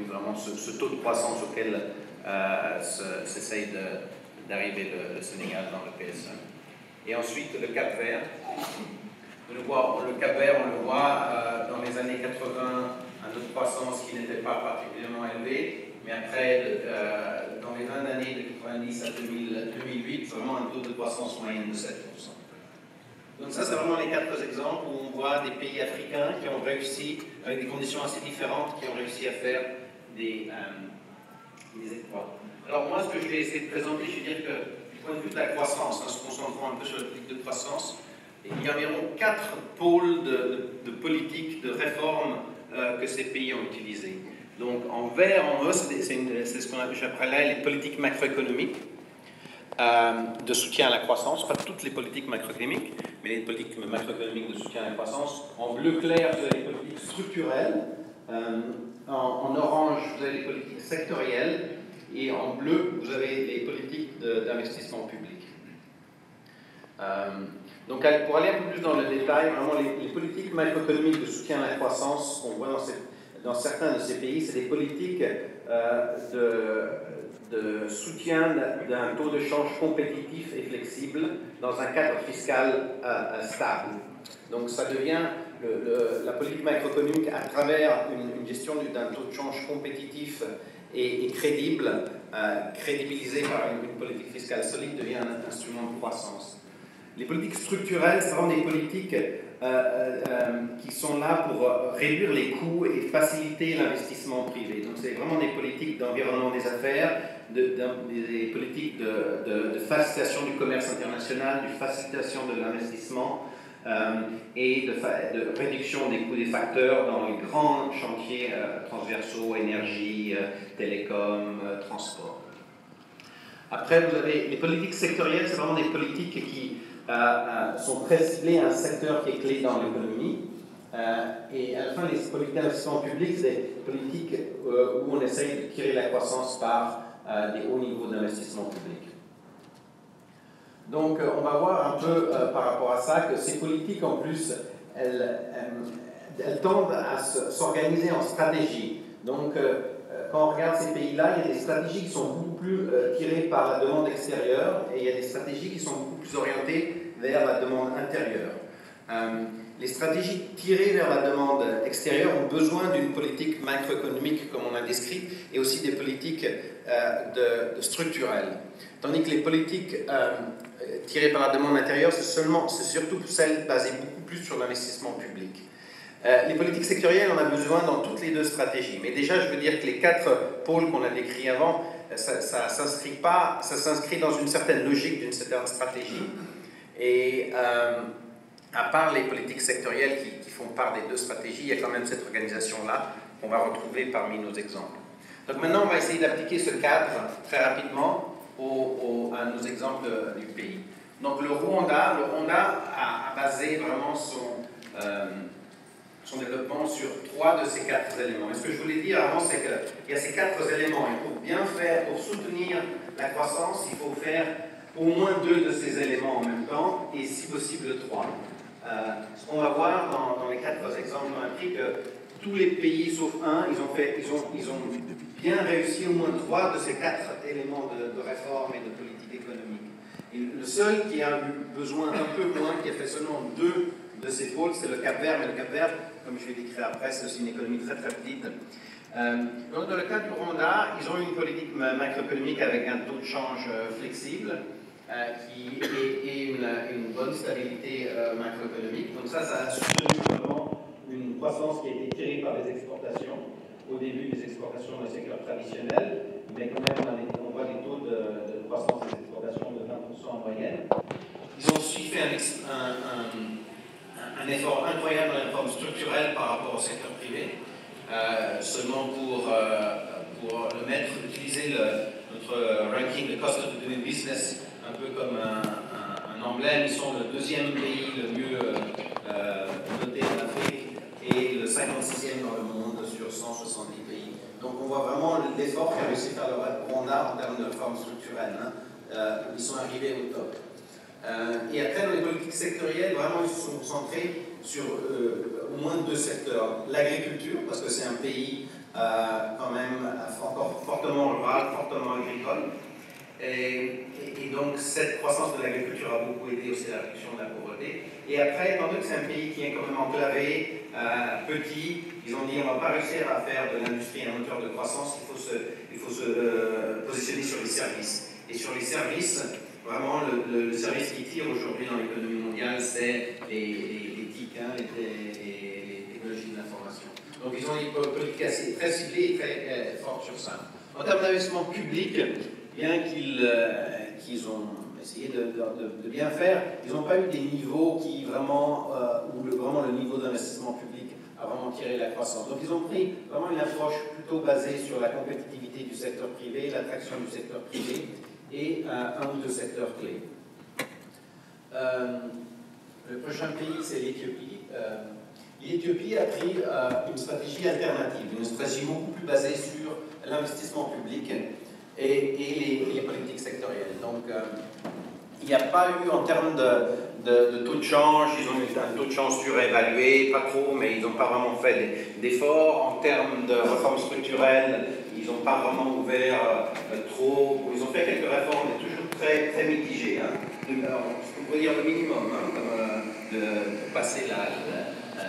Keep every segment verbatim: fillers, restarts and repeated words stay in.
vraiment ce, ce taux de croissance auquel euh, s'essaye d'arriver le, le Sénégal dans le P S un. Et ensuite, le Cap-Vert. Le, le Cap-Vert, on le voit euh, dans les années quatre-vingts, un taux de croissance qui n'était pas particulièrement élevé, mais après, euh, dans les vingt années de quatre-vingt-dix à deux mille huit, vraiment un taux de croissance moyenne de sept pour cent. Donc ça, c'est vraiment les quatre exemples où on voit des pays africains qui ont réussi, avec des conditions assez différentes, qui ont réussi à faire des, euh, des exploits. Alors moi, ce que je vais essayer de présenter, je vais dire que du point de vue de la croissance, en se concentrant un peu sur le politique de croissance, il y a environ quatre pôles de, de, de politique, de réforme euh, que ces pays ont utilisés. Donc en vert, en haut, c'est ce qu'on j'appellerais les politiques macroéconomiques euh, de soutien à la croissance, pas toutes les politiques macroéconomiques, mais les politiques macroéconomiques de soutien à la croissance. En bleu clair, vous avez les politiques structurelles, euh, en, en orange, vous avez les politiques sectorielles, et en bleu, vous avez les politiques d'investissement public. Euh, Donc, pour aller un peu plus dans le détail, vraiment, les, les politiques macroéconomiques de soutien à la croissance qu'on voit dans, ces, dans certains de ces pays, c'est des politiques euh, de, de soutien d'un taux de change compétitif et flexible dans un cadre fiscal euh, stable. Donc, ça devient le, le, la politique macroéconomique à travers une, une gestion d'un taux de change compétitif et, et crédible, euh, crédibilisé par une, une politique fiscale solide, devient un instrument de croissance. Les politiques structurelles, c'est vraiment des politiques euh, euh, qui sont là pour euh, réduire les coûts et faciliter l'investissement privé. Donc, c'est vraiment des politiques d'environnement des affaires, de, de, des politiques de, de, de facilitation du commerce international, de facilitation de l'investissement euh, et de, de réduction des coûts des facteurs dans les grands chantiers euh, transversaux, énergie, euh, télécom, euh, transport. Après, vous avez les politiques sectorielles, c'est vraiment des politiques qui Euh, euh, sont très ciblés à un secteur qui est clé dans l'économie. Euh, et à la fin, les politiques d'investissement public, c'est des politiques euh, où on essaye de tirer la croissance par euh, des hauts niveaux d'investissement public. Donc, euh, on va voir un peu euh, par rapport à ça que ces politiques, en plus, elles, elles, elles tendent à s'organiser en stratégie. Donc, euh, quand on regarde ces pays-là, il y a des stratégies qui sont beaucoup plus euh, tirées par la demande extérieure et il y a des stratégies qui sont beaucoup plus orientées vers la demande intérieure. Euh, les stratégies tirées vers la demande extérieure ont besoin d'une politique macroéconomique, comme on a décrit, et aussi des politiques euh, de, de structurelles. Tandis que les politiques euh, tirées par la demande intérieure, c'est seulement, c'est surtout celles basées beaucoup plus sur l'investissement public. Euh, les politiques sectorielles, on a besoin dans toutes les deux stratégies. Mais déjà, je veux dire que les quatre pôles qu'on a décrits avant, ça, ça s'inscrit pas, ça s'inscrit dans une certaine logique, d'une certaine stratégie. Et euh, à part les politiques sectorielles qui, qui font part des deux stratégies, il y a quand même cette organisation-là qu'on va retrouver parmi nos exemples. Donc maintenant, on va essayer d'appliquer ce cadre très rapidement au, au, à nos exemples du pays. Donc le Rwanda, le Rwanda a, a basé vraiment son... Euh, son développement sur trois de ces quatre éléments. Et ce que je voulais dire avant, c'est qu'il y a ces quatre éléments. Et pour bien faire, pour soutenir la croissance, il faut faire au moins deux de ces éléments en même temps, et si possible trois. Euh, ce qu'on va voir dans, dans les quatre exemples olympiques, que tous les pays, sauf un, ils ont, fait, ils, ont, ils ont bien réussi au moins trois de ces quatre éléments de, de réforme et de politique économique. Et le seul qui a eu besoin un peu moins, qui a fait seulement deux de ces pôles, c'est le Cap-Vert, mais le Cap-Vert, comme je vais décrire après, c'est aussi une économie très très petite. Euh, donc dans le cas du Rwanda, ils ont une politique macroéconomique avec un taux de change euh, flexible euh, qui, et, et une, une bonne stabilité euh, macroéconomique. Donc ça, ça a soutenu vraiment une croissance qui a été tirée par les exportations. Au début, des exportations dans le secteur traditionnel, mais quand même on, a des, on voit des taux de, de croissance des exportations de vingt pour cent en moyenne. Ils ont aussi fait un, un, un, un effort incroyable dans la réforme structurelle par rapport au secteur privé, euh, seulement pour, euh, pour le mettre, utiliser le, notre ranking de cost of doing business un peu comme un, un, un emblème. Ils sont le deuxième pays le mieux euh, noté en Afrique et le cinquante-sixième dans le monde sur cent soixante-dix pays. Donc on voit vraiment l'effort qu'a réussi à faire le Rwanda en termes de réforme structurelle. Hein. Euh, ils sont arrivés au top. Euh, et après, dans les politiques sectorielles, vraiment, ils se sont concentrés sur euh, au moins deux secteurs. L'agriculture, parce que c'est un pays euh, quand même notamment agricole. Et, et, et donc cette croissance de l'agriculture a beaucoup aidé aussi à la réduction de la pauvreté. Et après, étant donné que c'est un pays qui est quand même enclavé, euh, petit, ils ont dit on ne va pas réussir à faire de l'industrie un moteur de croissance, il faut se, il faut se euh, positionner sur les services. Et sur les services, vraiment le, le, le service qui tire aujourd'hui dans l'économie mondiale, c'est les, les, les T I C, hein, les, les, les technologies de l'information. Donc ils ont une politique assez, très ciblée et très euh, forte sur ça. En termes d'investissement public, bien qu'ils euh, qu'ils ont essayé de, de, de bien faire, ils n'ont pas eu des niveaux qui vraiment, euh, où le, vraiment le niveau d'investissement public a vraiment tiré la croissance. Donc ils ont pris vraiment une approche plutôt basée sur la compétitivité du secteur privé, l'attraction du secteur privé et euh, un ou deux secteurs clés. Euh, le prochain pays, c'est l'Éthiopie. Euh, L'Éthiopie a pris euh, une stratégie alternative, une stratégie beaucoup plus basée sur l'investissement public et, et les, les politiques sectorielles. Donc, euh, il n'y a pas eu, en termes de, de, de taux de change, ils ont eu un taux de change surévalué, pas trop, mais ils n'ont pas vraiment fait d'efforts. En termes de réformes structurelles, ils n'ont pas vraiment ouvert euh, trop. Ils ont fait quelques réformes, mais toujours très, très mitigées. Hein. On pourrait dire le minimum, hein, comme euh, de passer la, la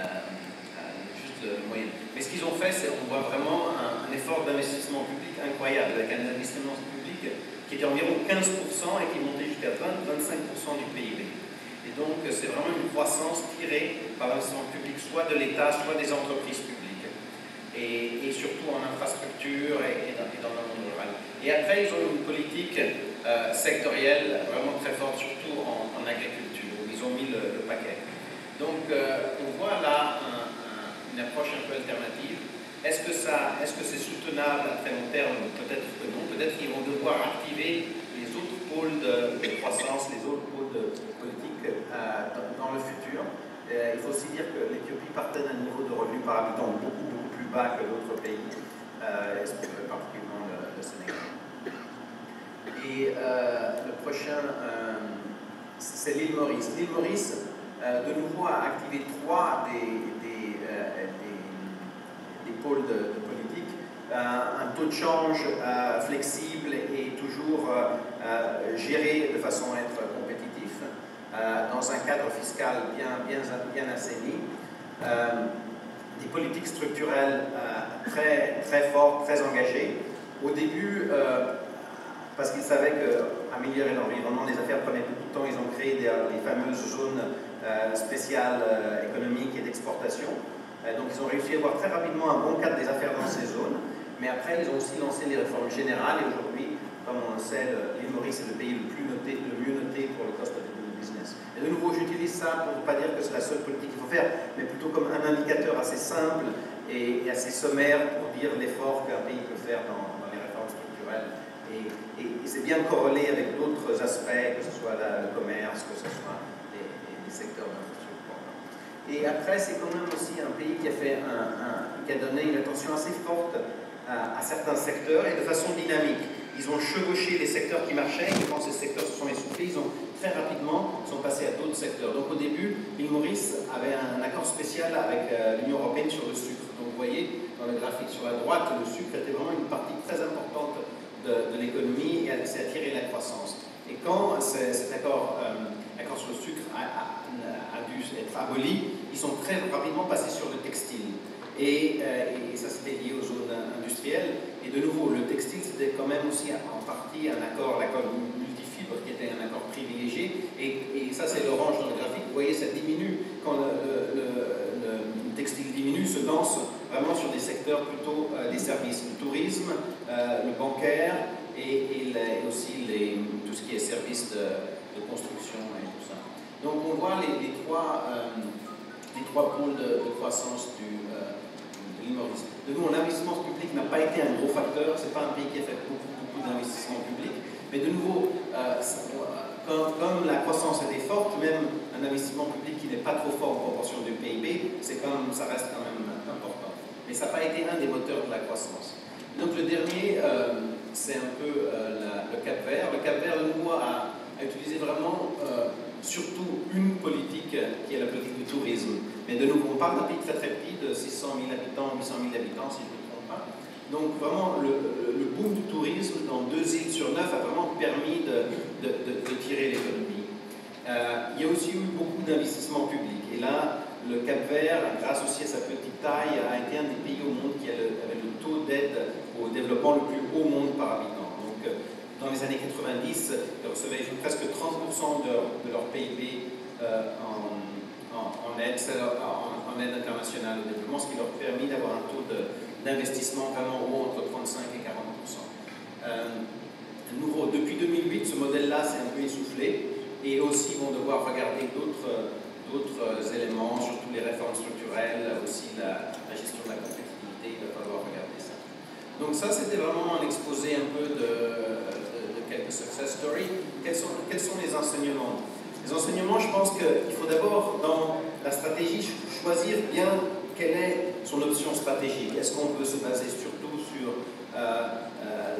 moyenne. Mais ce qu'ils ont fait, c'est qu'on voit vraiment un, un effort d'investissement public incroyable, avec un investissement public qui était environ quinze pour cent et qui montait jusqu'à vingt à vingt-cinq pour cent du P I B. Et donc, c'est vraiment une croissance tirée par l'investissement public, soit de l'État, soit des entreprises publiques. Et, et surtout en infrastructure et, et, dans, et dans le monde rural. Et après, ils ont une politique euh, sectorielle vraiment très forte, surtout en, en agriculture, où ils ont mis le, le paquet. Donc, euh, on voit là un une approche un peu alternative. Est-ce que ça, est-ce que c'est soutenable à très long terme? Peut-être que non. Peut-être qu'ils vont devoir activer les autres pôles de, de croissance, les autres pôles de, de politique euh, dans, dans le futur. Euh, il faut aussi dire que l'Éthiopie partait d'un niveau de revenu par habitant beaucoup, beaucoup plus bas que d'autres pays, euh, particulièrement le, le Sénégal. Et euh, le prochain, euh, c'est l'île Maurice. L'île Maurice, euh, de nouveau, a activé trois des, des Des, des pôles de, de politique, euh, un taux de change euh, flexible et toujours euh, euh, géré de façon à être compétitif, euh, dans un cadre fiscal bien, bien, bien assaini, euh, des politiques structurelles euh, très, très fortes, très engagées. Au début, euh, parce qu'ils savaient qu'améliorer l'environnement, les affaires prenaient beaucoup de temps, ils ont créé des, les fameuses zones euh, spéciales euh, économiques et d'exportation. Donc ils ont réussi à avoir très rapidement un bon cadre des affaires dans ces zones, mais après ils ont aussi lancé des réformes générales et aujourd'hui, comme on le sait, l'île Maurice est le pays le, plus noté, le mieux noté pour le cost of doing business. Et de nouveau, j'utilise ça pour ne pas dire que c'est la seule politique qu'il faut faire, mais plutôt comme un indicateur assez simple et, et assez sommaire pour dire l'effort qu'un pays peut faire dans, dans les réformes structurelles. Et, et, et c'est bien corrélé avec d'autres aspects, que ce soit la, le commerce, que ce soit les, les secteurs d'infrastructure. Et après, c'est quand même aussi un pays qui a, fait un, un, qui a donné une attention assez forte à, à certains secteurs et de façon dynamique. Ils ont chevauché les secteurs qui marchaient, et quand ces secteurs se sont essoufflés, ils ont très rapidement sont passés à d'autres secteurs. Donc au début, l'île Maurice avait un accord spécial avec euh, l'Union européenne sur le sucre. Donc vous voyez, dans le graphique sur la droite, le sucre était vraiment une partie très importante de, de l'économie et c'est attiré la croissance. Et quand cet accord, euh, accord sur le sucre a, a, a dû être aboli, ils sont très rapidement passés sur le textile. Et, euh, et ça, c'était lié aux zones industrielles. Et de nouveau, le textile, c'était quand même aussi en partie un accord, l'accord multifibre, qui était un accord privilégié. Et, et ça, c'est l'orange dans le graphique. Vous voyez, ça diminue. Quand le, le, le, le textile diminue, se lance vraiment sur des secteurs plutôt euh, des services, le tourisme, euh, le bancaire et, et les, aussi les, tout ce qui est services de, de construction et tout ça. Donc on voit les, les, trois, euh, les trois pôles de, de croissance du, euh, de l'île Maurice. De nouveau, l'investissement public n'a pas été un gros facteur, ce n'est pas un pays qui a fait beaucoup, beaucoup d'investissement public, mais de nouveau, euh, ça, comme, comme la croissance était forte, même un investissement public qui n'est pas trop fort en proportion du P I B, c'est quand même, ça reste quand même important. Mais ça n'a pas été un des moteurs de la croissance. Donc le dernier, euh, c'est un peu euh, la, le Cap-Vert. Le Cap-Vert, de nouveau, a, a utilisé vraiment euh, surtout une politique qui est la politique du tourisme. Mais de nouveau, on parle d'un pays très très petit, de six cent mille habitants, huit cent mille habitants, si je ne me trompe pas. Donc vraiment, le, le boom du tourisme dans deux îles sur neuf a vraiment permis de, de, de, de tirer l'économie. Euh, il y a aussi eu beaucoup d'investissements publics. Et là, le Cap-Vert, grâce aussi à sa petite taille, a été un des pays au monde qui avait le taux d'aide au développement le plus haut au monde par habitant. Donc, dans les années quatre-vingt-dix, ils recevaient presque trente pour cent de, de leur P I B euh, en, en, en, aide, en, en aide internationale au développement, ce qui leur a permis d'avoir un taux d'investissement vraiment haut, entre trente-cinq et quarante pour cent. Euh, nouveau, depuis deux mille huit, ce modèle-là s'est un peu essoufflé. Et aussi, ils vont devoir regarder d'autres éléments, surtout les réformes structurelles, aussi la, la gestion de la compétitivité, il va falloir regarder ça. Donc ça, c'était vraiment un exposé un peu de, de, de quelques success stories. Quels sont, quels sont les enseignements? Les enseignements, je pense qu'il faut d'abord, dans la stratégie, choisir bien quelle est son option stratégique. Est-ce qu'on peut se baser surtout sur euh, euh,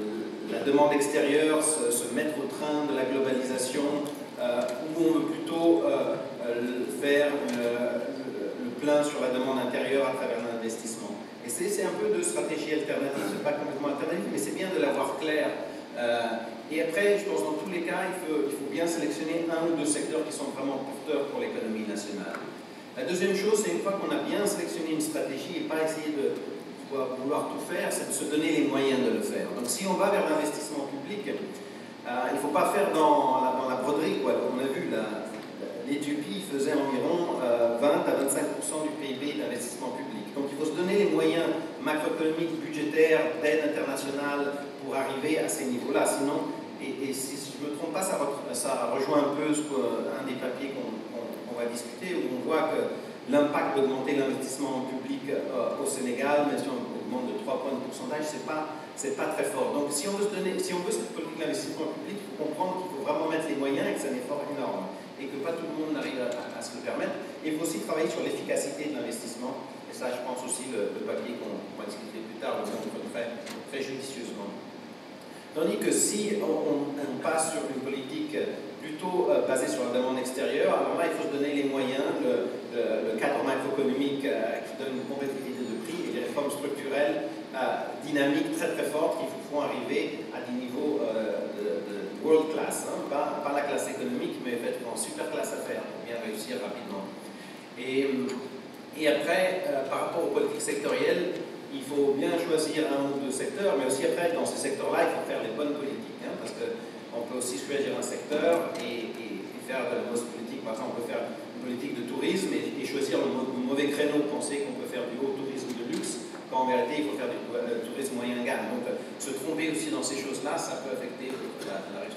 la demande extérieure, se, se mettre au train de la globalisation, euh, ou on veut plutôt euh, euh, faire euh, le, le plein sur la demande intérieure à travers l'investissement. Et c'est un peu de stratégie alternative, c'est pas complètement alternative, mais c'est bien de l'avoir clair. Euh, et après, je pense dans tous les cas, il faut, il faut bien sélectionner un ou deux secteurs qui sont vraiment porteurs pour l'économie nationale. La deuxième chose, c'est une fois qu'on a bien sélectionné une stratégie et pas essayer de vouloir tout faire, c'est de se donner les moyens de le faire. Donc si on va vers l'investissement public, euh, il ne faut pas faire dans la, dans la broderie, quoi. Comme on a vu, l'Éthiopie faisait environ euh, vingt à vingt-cinq pour cent du P I B d'investissement public. Donc il faut se donner les moyens macroéconomiques, budgétaires, d'aide internationale pour arriver à ces niveaux-là. Sinon, et, et si je ne me trompe pas, ça, ça rejoint un peu ce un des papiers qu'on qu qu va discuter, où on voit que l'impact d'augmenter l'investissement public euh, au Sénégal, même si on augmente de trois points de pourcentage, c'est pas, c'est pas très fort. Donc si on veut, se donner, si on veut cette politique d'investissement public, il faut comprendre qu'il faut vraiment mettre les moyens et que c'est un effort énorme et que pas tout le monde n'arrive à, à, à se le permettre. Et il faut aussi travailler sur l'efficacité de l'investissement. Et ça, je pense aussi, le, le papier qu'on qu va discuter plus tard, le montre très, très judicieusement. Tandis que si on, on, on passe sur une politique plutôt euh, basée sur la demande extérieure, alors là, il faut se donner les moyens, le, le, le cadre macroéconomique euh, qui donne une compétitivité de prix et des réformes structurelles euh, dynamiques très très fortes qui font arriver à des niveaux euh, de, de world class, hein, pas, pas la classe économique, mais fait en super classe affaires pour bien réussir rapidement. Et, et après, euh, par rapport aux politiques sectorielles, il faut bien choisir un ou deux secteurs, mais aussi après, dans ces secteurs-là, il faut faire les bonnes politiques, hein, parce qu'on peut aussi choisir un secteur et, et, et faire de la mauvaise politique. Par exemple, on peut faire une politique de tourisme et, et choisir le, le mauvais créneau, penser qu'on peut faire du haut tourisme de luxe, quand en réalité, il faut faire du, du tourisme moyen gamme. Donc, se tromper aussi dans ces choses-là, ça peut affecter la, la